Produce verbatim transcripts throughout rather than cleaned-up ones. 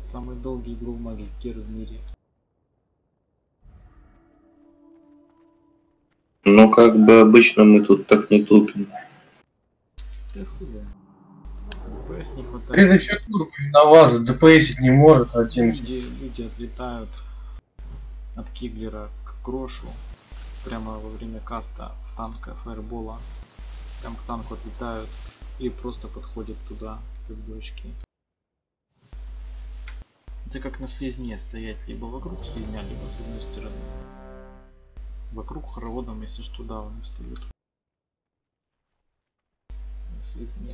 Самый долгий глубмагикер в мире. Ну, как бы обычно мы тут так не тупим. Да худо. ДПС не хватает. Следующий тур на вас ДПСить не может один. Люди, люди отлетают от Киглера к Крошу прямо во время каста в танка фаербола. Прям к танку отлетают и просто подходят туда, как дочки. Это как на слизне стоять либо вокруг слизня, либо с одной стороны. Вокруг хороводом, если что, да, он встают. На слизне.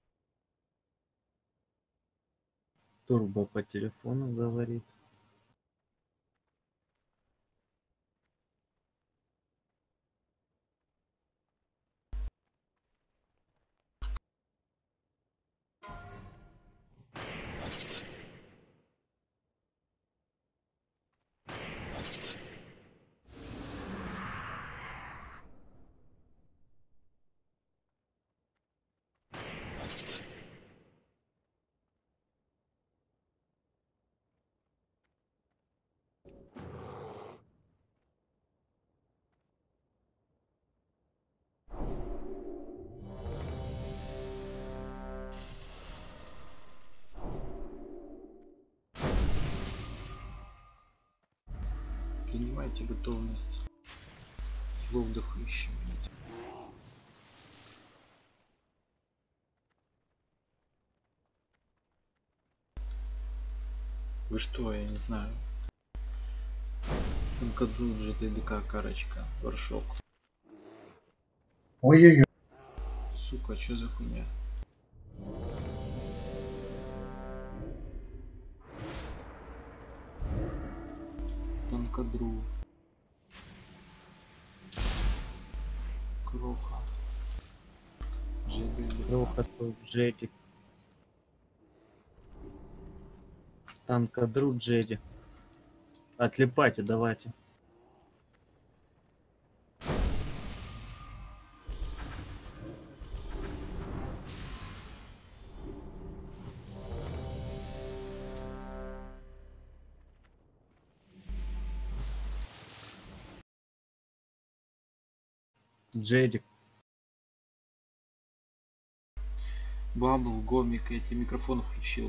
Турбо по телефону говорит. Принимайте готовность. Слов дохуище, блядь. Вы что, я не знаю. Мкаду джи ти ди ка карочка, горшок. Ой-ой-ой. Сука, что за хуйня? Танкадру. Кроха. ЖД. Кроха тут Джеди. Танкадру Джеди. Отлипайте, давайте. Джеди. Бабл, гомик, я тебе микрофон включил.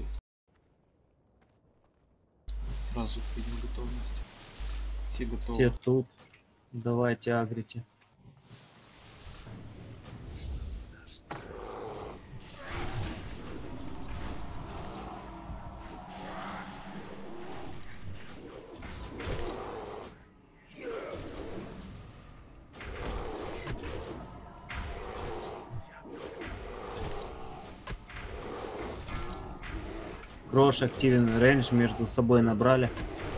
Сразу принял готовность. Все готовы. Все тут. Давайте агрите. Крош активен, рейндж между собой набрали.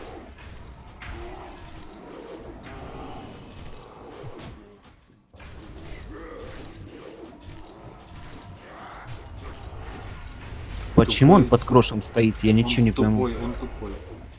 Почему он под крошем стоит? Я ничего он не тупой, пойму. Он тупой.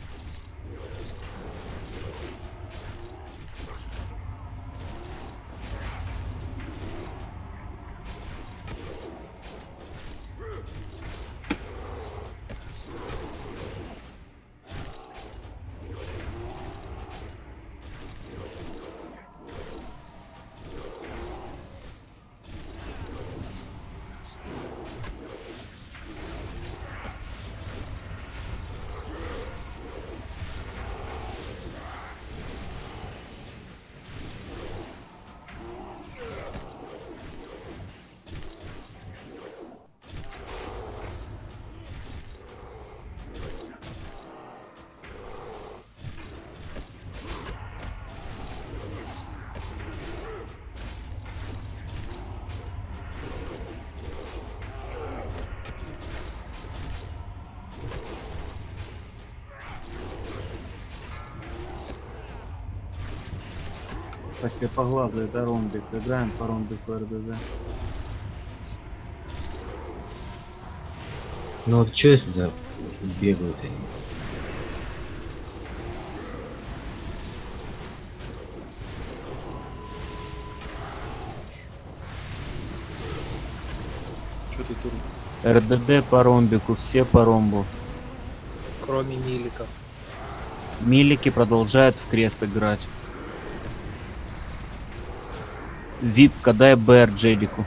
После поглаза это ромбик. Играем по ромбику эр дэ дэ. Ну вот что это за бегают они? Что ты тут? эр дэ дэ по ромбику, все по ромбу. кроме миликов. Милики продолжают в крест играть. Випка, дай БР Джедику.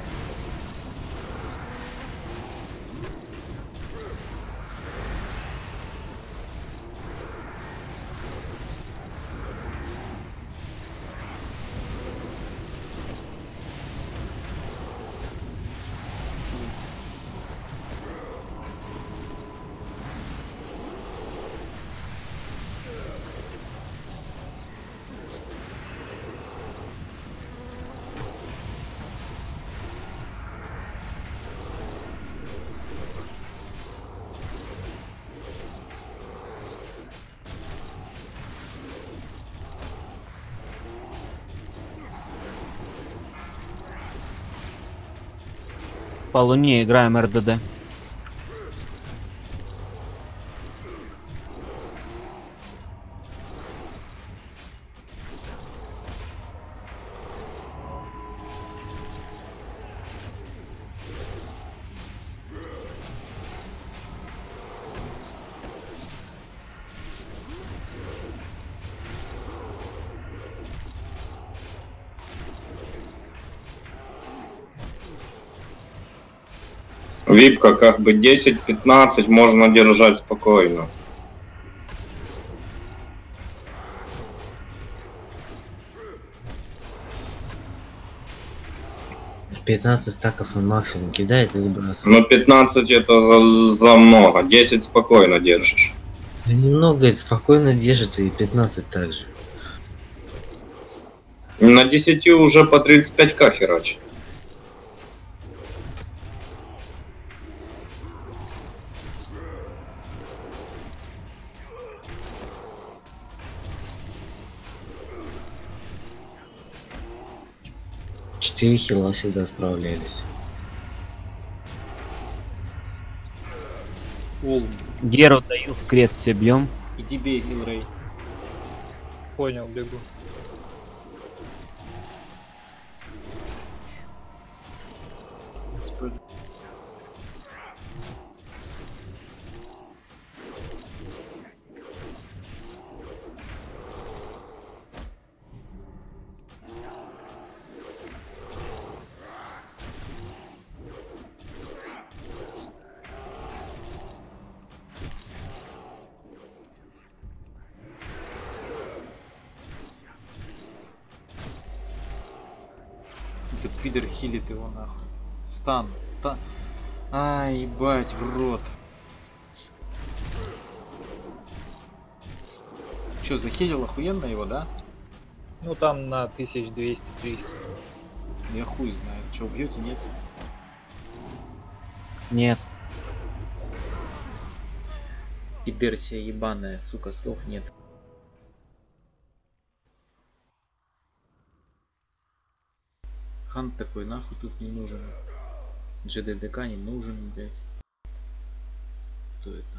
По луне играем РДД. Випка как бы десять-пятнадцать можно держать спокойно. пятнадцать стаков он максимум кидает и сбрасывает. Но пятнадцать это за, за много. десять спокойно держишь. Немного спокойно держится и пятнадцать также. На десяти уже по тридцать пять ка херачит. четыре хила всегда справлялись. Олм, Геру даю в крест, все бьем. иди бей Илрей. Понял, бегу. Господи. Этот пидор хилит его нахуй. Стан, стан. Ай, ебать, в рот. Чё, захилил охуенно его, да? Ну там на тысяч двести триста. Я хуй знаю. Чё, убьете, нет? Нет. Пидерсия ебаная, сука, слов нет. Хант такой, нахуй тут не нужен. ДЖДК не нужен, блять. Кто это?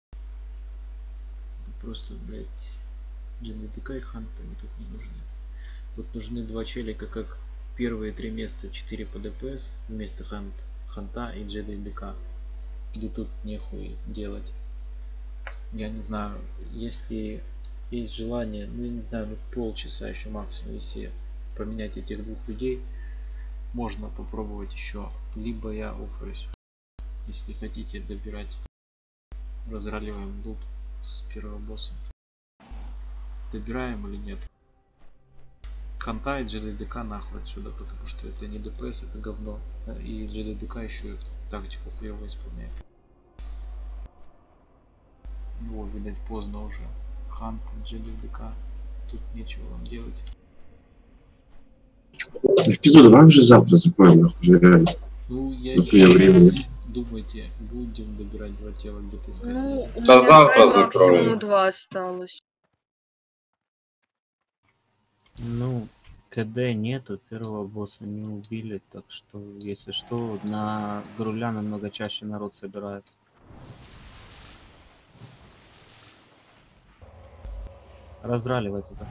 Это просто, блять, ДЖДК и Хант они тут не нужны. Тут нужны два челика, как первые три места, четыре по ДПС вместо Хант, Ханта и ДЖДК. И тут нехуй делать. Я не знаю, если есть желание, ну я не знаю, ну полчаса еще максимум, если поменять этих двух людей, можно попробовать еще, либо я оффаюсь. Если хотите добирать, разраливаем лут с первого босса. Добираем или нет? Ханта и ДЖДК нахуй отсюда, потому что это не ДПС, это говно. И ДЖДК еще тактику хуево исполняет. Ну, видать, поздно уже. Хант, ДЖДК. Тут нечего вам делать. В пизду, давай уже завтра закроем, нахуй, уже реально. Ну, я Нахуя времени. думайте, будем добирать два тела где-то искать. Ну, у Да меня завтра максимум закроем. два осталось. Ну, КД нету, первого босса не убили, так что, если что, на Груля намного чаще народ собирает. Разраливать это.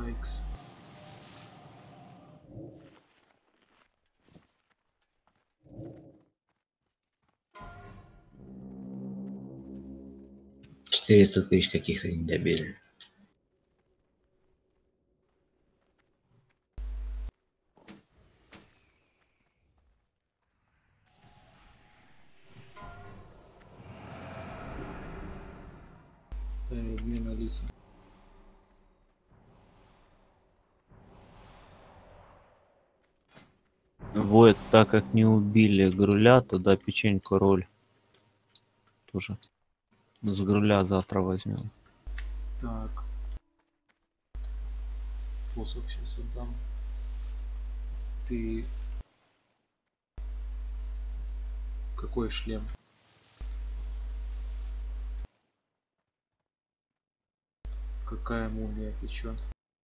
Байкс. четыреста тысяч каких-то не добили. Да, и обмен Алиса. Вот, так как не убили Груля, туда печеньку роль. Тоже. С Груля завтра возьмем. Так. Посох сейчас отдам. Ты... Какой шлем? Какая мумия? Ты чё?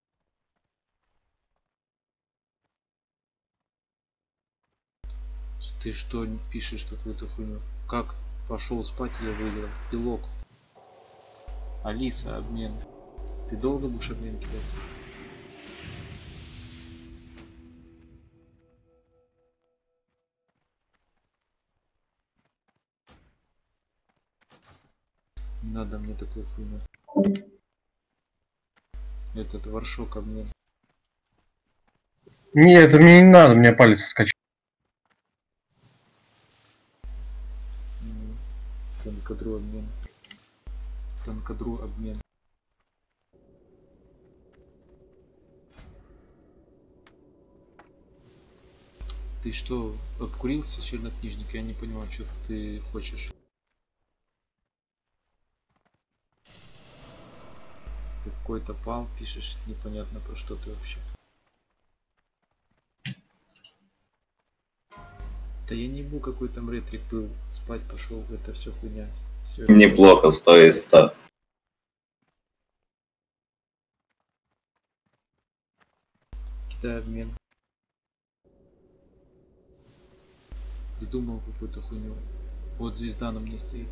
Ты что пишешь какую-то хуйню? Как пошел спать, я выиграл? Ты лох. Алиса, обмен. Ты долго будешь обмен кидать? Не надо мне такую хуйню. Этот варшок обмен. Нет, это мне не надо, у меня палец соскочил. М, Танкадру обмен. Танкадру обмен. Ты что, обкурился, чернокнижник? Я не понимаю, что ты хочешь. Какой-то пал пишешь, непонятно про что ты вообще. Да я не ебу, какой там ретрик был. Спать пошел, это все хуйня. Всё, это Неплохо, сто из ста. Китай обмен. Придумал какую-то хуйню. Вот звезда на мне стоит.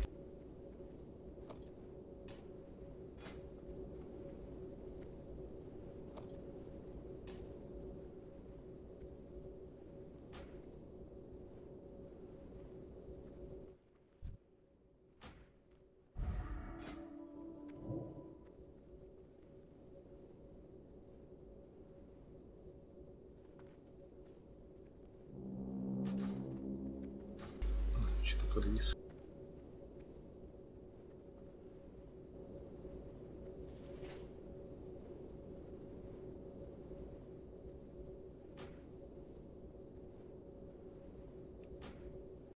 Что-то подвис.